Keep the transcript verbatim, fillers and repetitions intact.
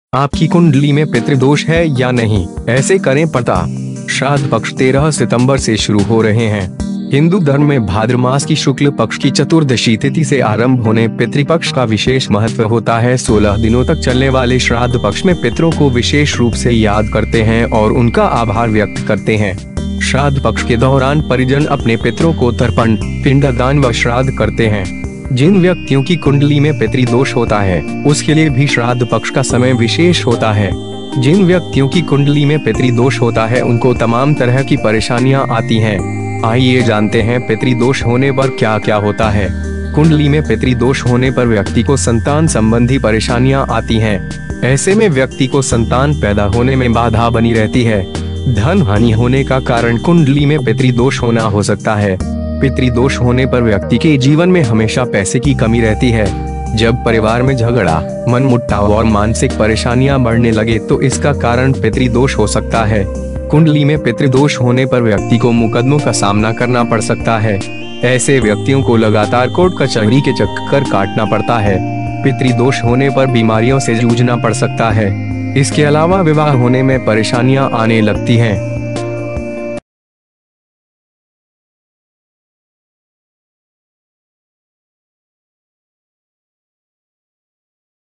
आपकी कुंडली में पितृदोष है या नहीं, ऐसे करें पता। श्राद्ध पक्ष तेरह सितंबर से शुरू हो रहे हैं। हिंदू धर्म में भाद्र मास की शुक्ल पक्ष की चतुर्दशी तिथि से आरंभ होने पितृपक्ष का विशेष महत्व होता है। सोलह दिनों तक चलने वाले श्राद्ध पक्ष में पितरों को विशेष रूप से याद करते हैं और उनका आभार व्यक्त करते हैं। श्राद्ध पक्ष के दौरान परिजन अपने पितरों को तर्पण, पिंडदान व श्राद्ध करते हैं। जिन व्यक्तियों की कुंडली में पितृदोष होता है उसके लिए भी श्राद्ध पक्ष का समय विशेष होता है। जिन व्यक्तियों की कुंडली में पितृदोष होता है उनको तमाम तरह की परेशानियां आती हैं। आइए जानते हैं पितृदोष होने पर क्या क्या होता है। कुंडली में पितृदोष होने पर व्यक्ति को संतान संबंधी परेशानियां आती हैं। ऐसे में व्यक्ति को संतान पैदा होने में बाधा बनी रहती है। धन हानि होने का कारण कुंडली में पितृदोष होना हो सकता है। पितृदोष होने पर व्यक्ति के जीवन में हमेशा पैसे की कमी रहती है। जब परिवार में झगड़ा, मनमुटाव और मानसिक परेशानियां बढ़ने लगे तो इसका कारण पितृदोष हो सकता है। कुंडली में पितृदोष होने पर व्यक्ति को मुकदमों का सामना करना पड़ सकता है। ऐसे व्यक्तियों को लगातार कोर्ट कचहरी के चक्कर काटना पड़ता है। पितृदोष होने पर बीमारियों से जूझना पड़ सकता है। इसके अलावा विवाह होने में परेशानियां आने लगती हैं।